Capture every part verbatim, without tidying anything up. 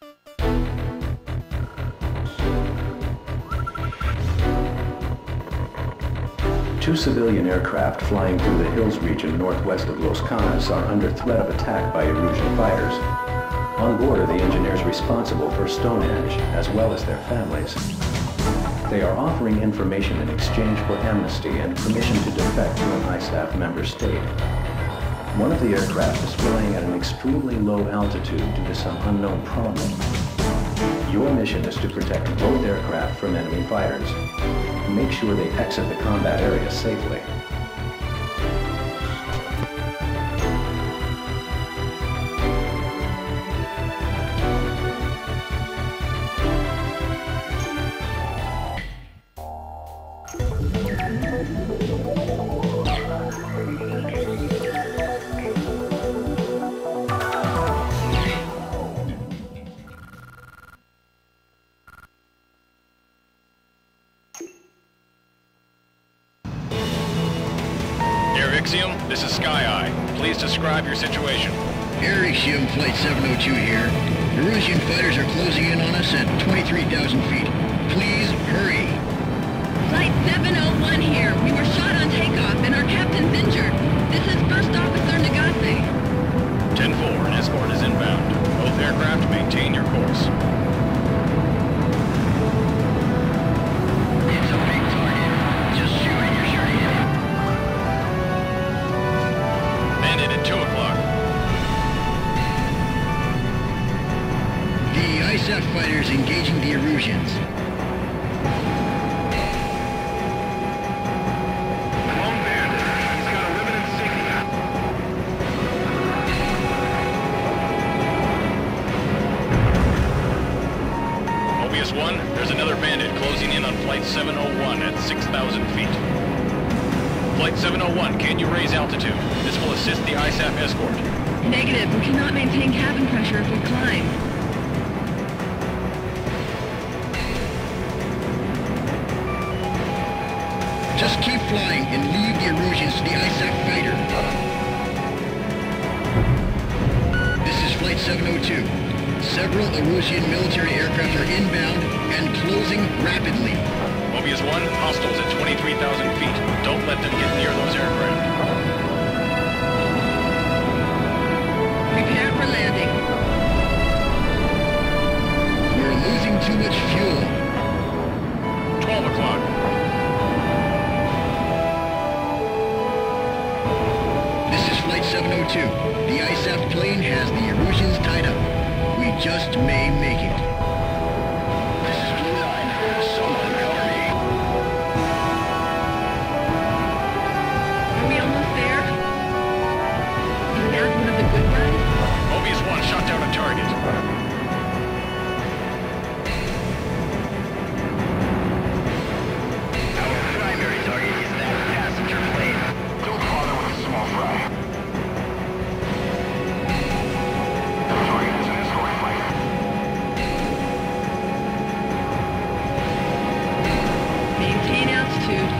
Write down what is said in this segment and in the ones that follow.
Two civilian aircraft flying through the hills region northwest of Los Canas are under threat of attack by Erusian fighters. On board are the engineers responsible for Stonehenge, as well as their families. They are offering information in exchange for amnesty and permission to defect to an I S A F member state. One of the aircraft is flying at an extremely low altitude due to some unknown problem. Your mission is to protect both aircraft from enemy fighters. Make sure they exit the combat area safely. This is Sky Eye. Please describe your situation. Air Ixiom Flight seven oh two here. Erusian fighters are closing in on us at twenty-three thousand feet. Please hurry. Flight seven oh one here. We were shot on takeoff and our captain's injured. This is First Officer Nagase. ten four, an escort is inbound. Both aircraft maintain your course. It's a big target. Just shooting your shooting at him. Bandit at two o'clock. The I S A F fighters engaging the Erusians. Lone Bandit. He's got a ribbon insignia. Mobius one, there's another Bandit closing in on Flight seven oh one at six thousand feet. Flight seven oh one, can you raise altitude? This will assist the I S A F escort. Negative. We cannot maintain cabin pressure if we climb. Just keep flying and leave the Erusians to the I S A F fighter. This is Flight seven oh two. Several Erusian military aircraft are inbound and closing rapidly. Mobius one, hostiles at twenty-three thousand feet. Don't let them get near those aircraft. Prepare for landing. We're losing too much fuel. twelve o'clock. This is Flight seven oh two. The I S A F plane has the Erusians tied up. We just may make it. This is Blue Nine. Someone cover me. Are we almost there? Is that one of the good guys? Mobius one shot down a target. Our primary target is that passenger plane. Don't bother with a small fry. The target is an escort fighter. Maintain altitude.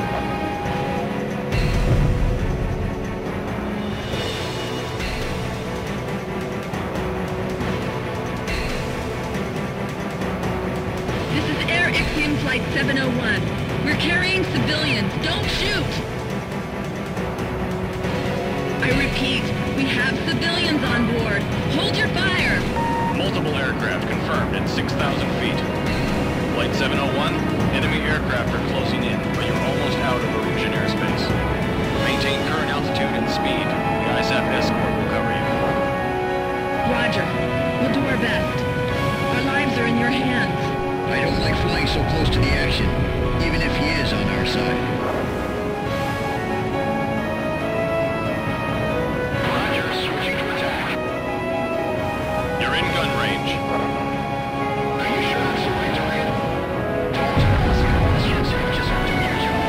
This is Air Ixiom Flight seven oh one. We're carrying civilians. Don't shoot! I repeat, we have civilians on board. Hold your fire! Multiple aircraft confirmed at six thousand feet. Flight seven oh one, enemy aircraft are closing in, but you're almost out of Erusian airspace. Maintain current altitude and speed. The I S A F escort will cover you. Roger. We'll do our best. Our lives are in your hands. I don't like flying so close to the action, even if he is on our side. Roger, switching to attack. You're in gun range. Are you sure that's the right target? Don't ask questions, just do your job.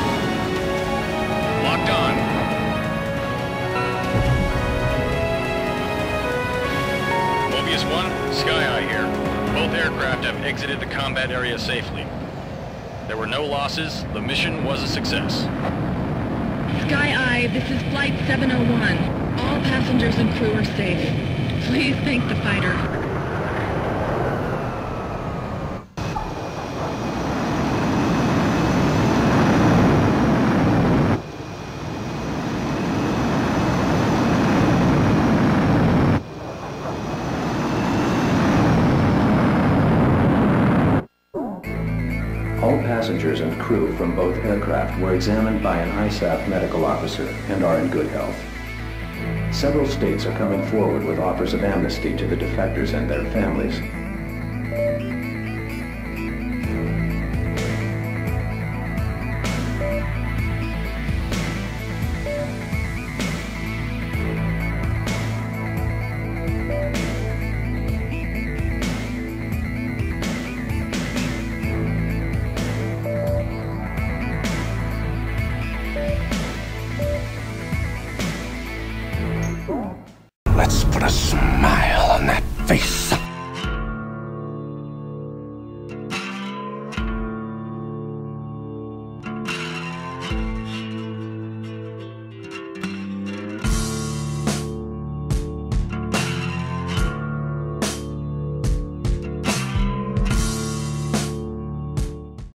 Locked on. Mobius one, Sky Eye here. Both aircraft have exited the combat area safely. There were no losses. The mission was a success. Sky Eye, this is Flight seven oh one. All passengers and crew are safe. Please thank the fighter. crew from both aircraft were examined by an I S A F medical officer and are in good health. Several states are coming forward with offers of amnesty to the defectors and their families. Let's put a smile on that face.